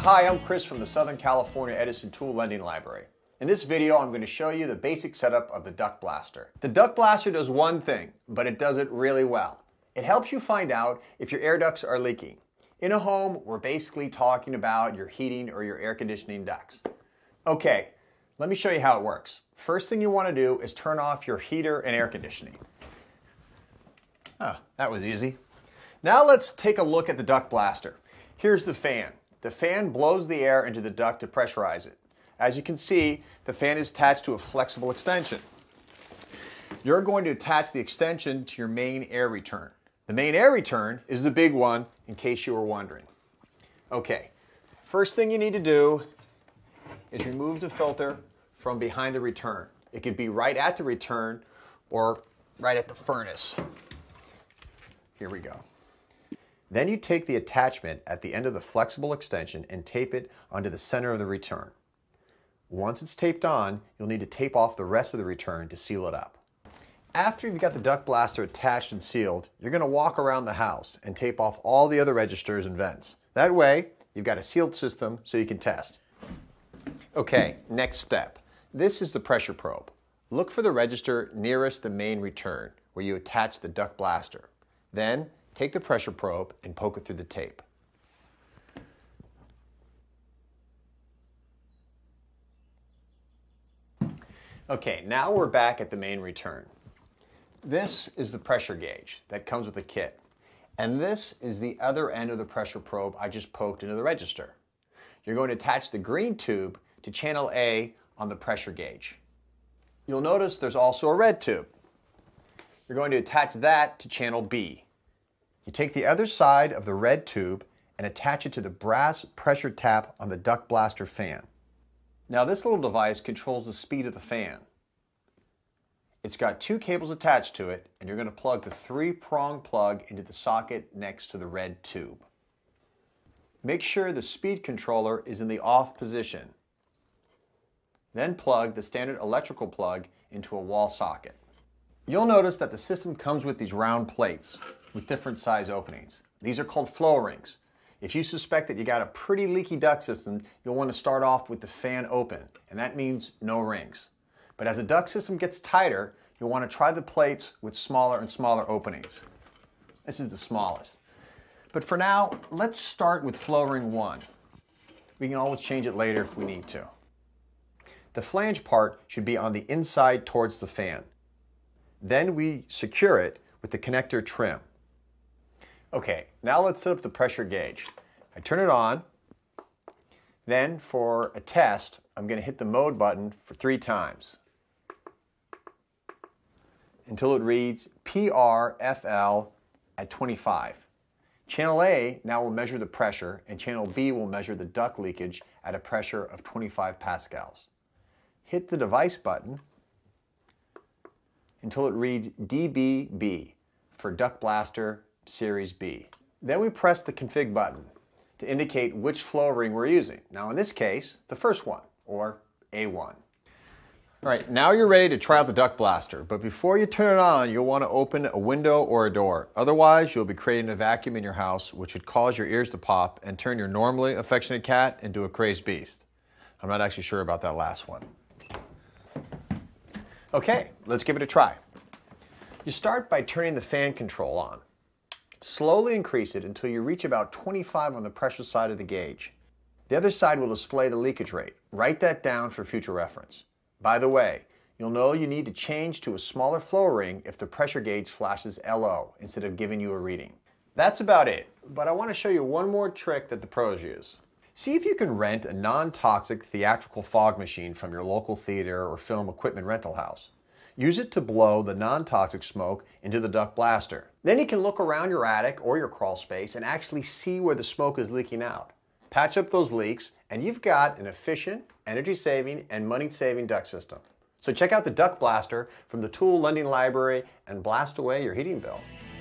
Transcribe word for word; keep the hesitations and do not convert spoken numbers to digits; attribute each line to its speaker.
Speaker 1: Hi, I'm Chris from the Southern California Edison Tool Lending Library. In this video, I'm going to show you the basic setup of the Duct Blaster. The Duct Blaster does one thing, but it does it really well. It helps you find out if your air ducts are leaking. In a home, we're basically talking about your heating or your air conditioning ducts. Okay, let me show you how it works. First thing you want to do is turn off your heater and air conditioning. Ah, that was easy. Now let's take a look at the Duct Blaster. Here's the fan. The fan blows the air into the duct to pressurize it. As you can see, the fan is attached to a flexible extension. You're going to attach the extension to your main air return. The main air return is the big one, in case you were wondering. Okay, first thing you need to do is remove the filter from behind the return. It could be right at the return or right at the furnace. Here we go. Then you take the attachment at the end of the flexible extension and tape it onto the center of the return. Once it's taped on, you'll need to tape off the rest of the return to seal it up. After you've got the Duct Blaster attached and sealed, you're going to walk around the house and tape off all the other registers and vents. That way, you've got a sealed system so you can test. Okay, next step. This is the pressure probe. Look for the register nearest the main return, where you attach the Duct Blaster. Then, take the pressure probe and poke it through the tape. Okay, now we're back at the main return. This is the pressure gauge that comes with the kit. And this is the other end of the pressure probe I just poked into the register. You're going to attach the green tube to channel A on the pressure gauge. You'll notice there's also a red tube. You're going to attach that to channel B. You take the other side of the red tube and attach it to the brass pressure tap on the Duct Blaster fan. Now this little device controls the speed of the fan. It's got two cables attached to it, and you're going to plug the three-prong plug into the socket next to the red tube. Make sure the speed controller is in the off position. Then plug the standard electrical plug into a wall socket. You'll notice that the system comes with these round plates with different size openings. These are called flow rings. If you suspect that you got a pretty leaky duct system, you'll want to start off with the fan open, and that means no rings. But as the duct system gets tighter, you'll want to try the plates with smaller and smaller openings. This is the smallest. But for now, let's start with flow ring one. We can always change it later if we need to. The flange part should be on the inside towards the fan. Then we secure it with the connector trim. Okay, now let's set up the pressure gauge. I turn it on. Then for a test, I'm going to hit the mode button for three times until it reads P R F L at twenty-five. Channel A now will measure the pressure, and channel B will measure the duct leakage at a pressure of twenty-five pascals. Hit the device button until it reads D B B for Duct Blaster Series B. Then we press the config button to indicate which flow ring we're using. Now in this case, the first one, or A one. All right, now you're ready to try out the Duct Blaster, but before you turn it on, you'll want to open a window or a door. Otherwise, you'll be creating a vacuum in your house, which would cause your ears to pop and turn your normally affectionate cat into a crazed beast. I'm not actually sure about that last one. Okay, let's give it a try. You start by turning the fan control on. Slowly increase it until you reach about twenty-five on the pressure side of the gauge. The other side will display the leakage rate. Write that down for future reference. By the way, you'll know you need to change to a smaller flow ring if the pressure gauge flashes L O instead of giving you a reading. That's about it, but I want to show you one more trick that the pros use. See if you can rent a non-toxic theatrical fog machine from your local theater or film equipment rental house. Use it to blow the non-toxic smoke into the Duct Blaster. Then you can look around your attic or your crawl space and actually see where the smoke is leaking out. Patch up those leaks, and you've got an efficient, energy-saving, and money-saving duct system. So check out the Duct Blaster from the Tool Lending Library and blast away your heating bill.